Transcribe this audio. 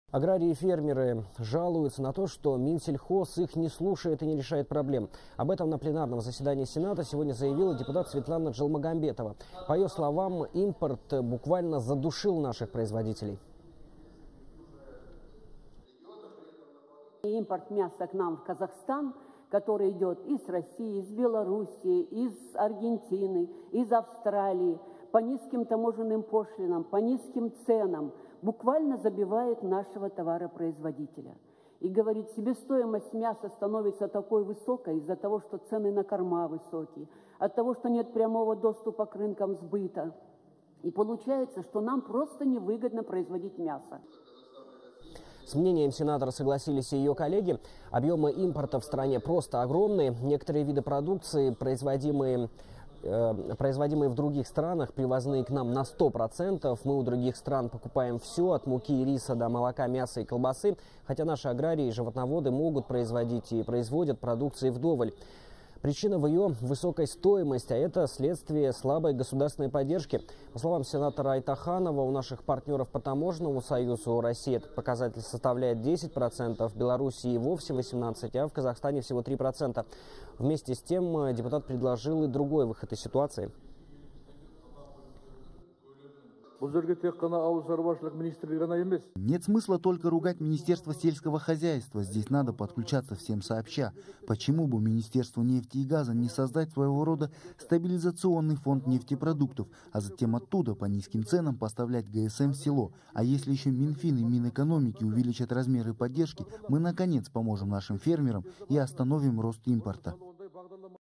Аграрии и фермеры жалуются на то, что Минсельхоз их не слушает и не решает проблем. Об этом на пленарном заседании Сената сегодня заявила депутат Светлана Джалмагамбетова. По ее словам, импорт буквально задушил наших производителей. Импорт мяса к нам в Казахстан, который идет из России, из Белоруссии, из Аргентины, из Австралии, по низким таможенным пошлинам, по низким ценам, буквально забивает нашего товаропроизводителя. И говорит, себестоимость мяса становится такой высокой из-за того, что цены на корма высокие, от того, что нет прямого доступа к рынкам сбыта. И получается, что нам просто невыгодно производить мясо. С мнением сенатора согласились и ее коллеги. Объемы импорта в стране просто огромные. Некоторые виды продукции, производимые в других странах, привозные к нам на 100%. Мы у других стран покупаем все, от муки и риса до молока, мяса и колбасы. Хотя наши аграрии и животноводы могут производить и производят продукции вдоволь. Причина в ее высокой стоимости, а это следствие слабой государственной поддержки. По словам сенатора Айтаханова, у наших партнеров по таможенному союзу у России этот показатель составляет 10%, в Белоруссии вовсе 18%, а в Казахстане всего 3%. Вместе с тем депутат предложил и другой выход из ситуации. Нет смысла только ругать Министерство сельского хозяйства. Здесь надо подключаться всем сообща. Почему бы Министерству нефти и газа не создать своего рода стабилизационный фонд нефтепродуктов, а затем оттуда по низким ценам поставлять ГСМ в село? А если еще Минфин и Минэкономики увеличат размеры поддержки, мы наконец поможем нашим фермерам и остановим рост импорта.